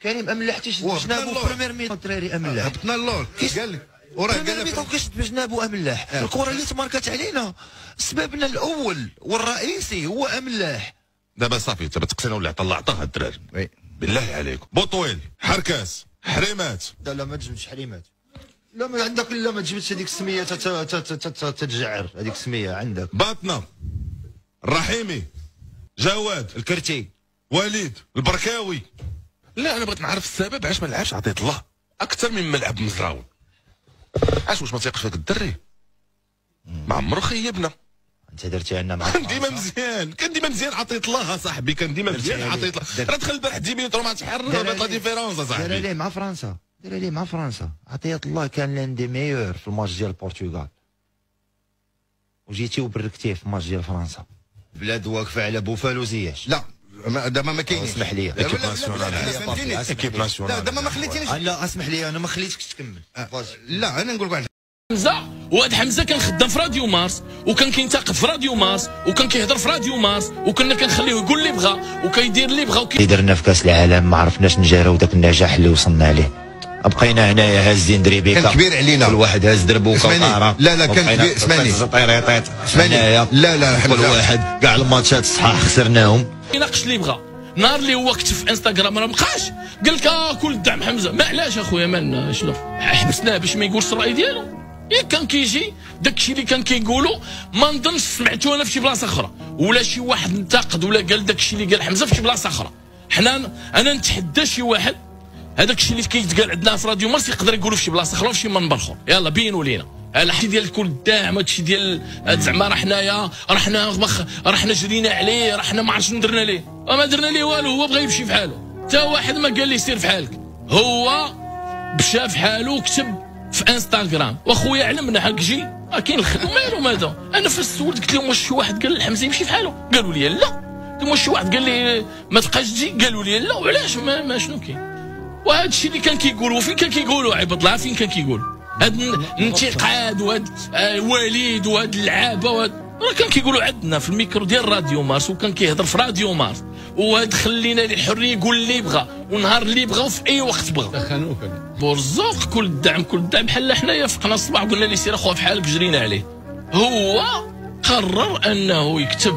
كريم املاح تيشد جنابو بروميير ميطون الدراري املاح هبطنا اللور قال لك بروميير ميطون كيشد بجنابو املاح الكره اللي تماركات علينا سببنا الاول والرئيسي هو املاح. دابا صافي دابا تقسينا ولا عطا الله عطاها الدراري بالله عليكم. بوطويل حركاس حريمات لا ما تجبدش حريمات لا ما عندك لا ما تجبدش هذيك السميه تتجعر هذيك السميه عندك. باطنه الرحيمي جواد الكرتي وليد البركاوي. لا انا بغيت نعرف السبب علاش ما لعبش عطيت الله اكثر مما لعب مزراون. علاش واش ما تيقش في هذاك الدري ما عمرو خيبنا. انت درتي عندنا مع كان ديما مزيان كان ديما مزيان عطيت الله اصاحبي كان ديما مزيان عطيت الله. راه دخل البارح ديميترو ما تحرر بغيت لا ديفيرونس اصاحبي. دار عليه مع فرنسا عطيت الله كان لان دي ميور في الماتش ديال البرتغال وجيتي وبركتيه في الماتش ديال فرنسا. بلاد واقفه على بوفالو زياش. لا دابا ما كاينش. اسمح لي ايكيب ناسيونال ايكيب ناسيونال دابا ما خليتينيش. لا اسمح لي انا ما خليتكش تكمل. لا انا نقول لك حمزه وهاد حمزه كان خدام في راديو مارس وكان كينتقد في راديو مارس وكان كيهضر في راديو مارس وكنا كنخليه يقول اللي بغا وكيدير اللي بغا اللي درنا في كاس العالم ما عرفناش نجاريو داك النجاح اللي وصلنا عليه. بقينا هنايا هازين دريبيكا كان كبير علينا كل واحد هاز دربوكا وطاره. لا كان كبير. اسمعني لا كل واحد كاع الماتشات الصحاح خسرناهم. يناقش اللي بغا نهار اللي هو كتب في انستغرام ما بقاش قال لك كل الدعم حمزه. ما علاش اخويا مالنا شنو حبسناه باش ما يقولش الراي ديالو. كان كيجي داكشي اللي كان كيقولوا ما نظنش سمعتو انا في شي بلاصه اخرى ولا شي واحد انتقد ولا قال داكشي اللي قال حمزه في شي بلاصه اخرى. انا نتحدى شي واحد هذاك الشيء اللي كيتقال عندنا في راديو مارس يقدر يقولوا في شي بلاصه اخرى في شي منبر اخر. يلا بينوا لينا الحكي ديال كل الدعم هادشي ديال زعما راه حنايا راه حنا جرينا عليه راه حنا ما عرفتش درنا ليه. ما درنا ليه والو. هو بغى يمشي في حاله حتى واحد ما قال ليه سير في حالك. هو مشى في حاله وكتب في انستغرام واخويا علمنا حق جي كاين الخدمه مالو ماذا. انا فاش سولت قلت لهم واش شي واحد قال لحمزه يمشي في حاله قالوا لي لا. قلت واش شي واحد قال لي ما تبقاش تجي قالوا لي لا. وعلاش ما شنو كاين. وهذا الشيء اللي كان كيقولوا فين كان كيقولوا عباد الله فين كان كيقولوا هاد الانتقاد وهاد وليد وهاد اللعابه وهاد راه كان كيقولوا عندنا في الميكرو ديال راديو مارس وكان كيهضر في راديو مارس وهاد خلينا ليه الحريه يقول اللي بغى ونهار اللي بغى وفي اي وقت بغى. دخلوك برزوق كل الدعم بحال حنايا فقنا الصباح قلنا ليه سير اخويا في حالك جرينا عليه. هو قرر انه يكتب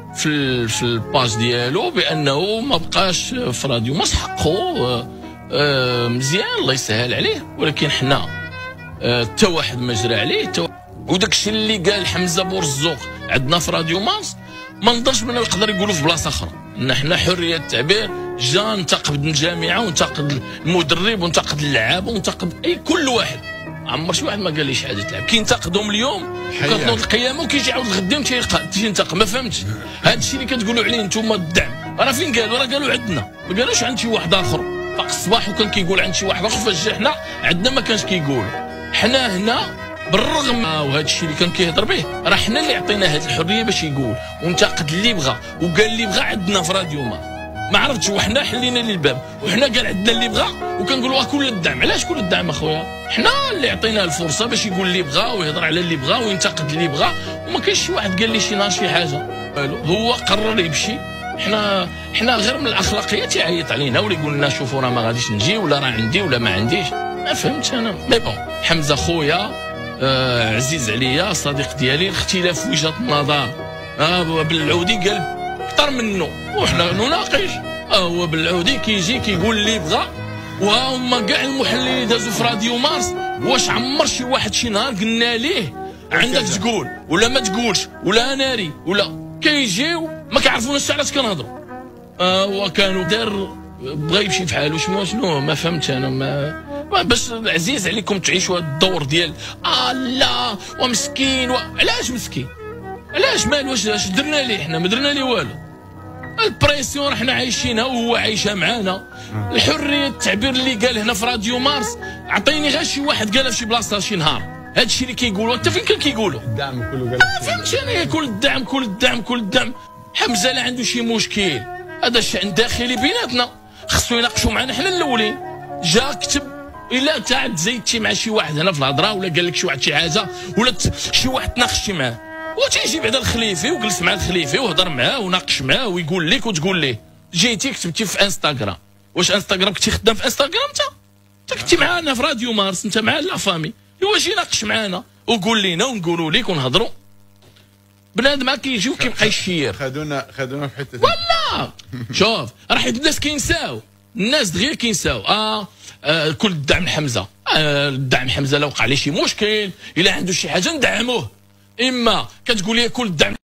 في الباج ديالو بانه ما بقاش في راديو مارس. حقه مزيان الله يسهل عليه ولكن حنا حتى واحد ما جرى عليه وداك الشيء اللي قال حمزه بورزوق عندنا في راديو مارس ما نظنش منه يقدر يقولوا في بلاصه اخرى. حنا حريه التعبير جا ننتقد الجامعه وننتقد المدرب وننتقد اللعابه وننتقد اي كل واحد. عمر شي واحد ما قال لي حاجه تلعب كينتقدهم اليوم كتنوض القيامه وكيجي يعاود الغدام تيجي ينتقد. ما فهمتش هذا الشيء اللي كتقولوا عليه نتوما الدعم راه فين قالوا. راه قالوا عندنا ما قالوش عند شي واحد اخر. فاق الصباح وكان كيقول عند شي واحد اخر فاش حنا عندنا ما كانش كيقول. حنا هنا بالرغم وهذا الشيء اللي كان كيهضر به راه حنا اللي عطيناه هذه الحريه باش يقول ونتقد اللي بغى وقال اللي بغى عندنا في راديو ما عرفتش وحنا حلينا ليه الباب وحنا قال عندنا اللي بغى وكنقولوا كل الدعم. علاش كل الدعم اخويا؟ حنا اللي عطيناه الفرصه باش يقول اللي بغى ويهضر على اللي بغى وينتقد اللي بغى وما كاينش شي واحد قال لي شي نهار شي حاجه. هو قرر يمشي. حنا غير من الاخلاقيات يعيط علينا ولا يقول لنا شوفوا راه ما غاديش نجي ولا راه عندي ولا ما عنديش. ما فهمتش انا. مي بون حمزه خويا عزيز عليا صديق ديالي. الاختلاف وجهه النظر بالعودي قال اكثر منه وحنا نناقش. هو بالعودي كيجي كيقول اللي بغى وهما كاع المحللين دازوا في راديو مارس. واش عمر شي واحد شي نهار قلنا ليه عندك تقول ولا ما تقولش ولا ناري ولا كيجيو ما كيعرفوناش علاش كنهضروا. وكانوا دار بغى يمشي في حاله شنو ما فهمتش انا. ما باش عزيز عليكم تعيشوا هذا الدور ديال لا ومسكين علاش مسكين؟ علاش مالو واش درنا ليه؟ حنا ما درنا ليه والو. البريسيون راه حنا عايشينها وهو عايشها معانا. الحريه التعبير اللي قال هنا في راديو مارس عطيني غير شي واحد قالها في شي بلاصه شي نهار. هذا الشيء اللي كيقولوا انت فين كان كيقولوا؟ الدعم كله قال. فهمتش انا كل الدعم. حمزه لا عنده شي مشكل هذا شأن داخلي بيناتنا خصو يناقشوا معنا حنا الاولين. جا كتب الا تا تزيدتي مع شي واحد هنا في الهضره ولا قال لك شي واحد شي حاجه ولا شي واحد تناقشتي معاه وتيجي بعدا الخليفي وجلس مع الخليفي وهضر معاه وناقش معاه ويقول لك وتقول ليه. جيتي كتبتي في انستغرام واش انستغرام كنتي خدام في انستغرام انت كنتي معانا في راديو مارس، انت مع لا فامي، ايوا جي ناقش معانا وقول لينا ونقولوا لك ونهضروا. بنادم ما كيجي وكيبقى يشير. خدونا في حته والله شوف راه حيت الناس كينساو، الناس دغيا كينساو. كل الدعم حمزه، الدعم حمزه لو وقع عليه شي مشكل الا عنده شي حاجه ندعموه. اما كتقول لي كل الدعم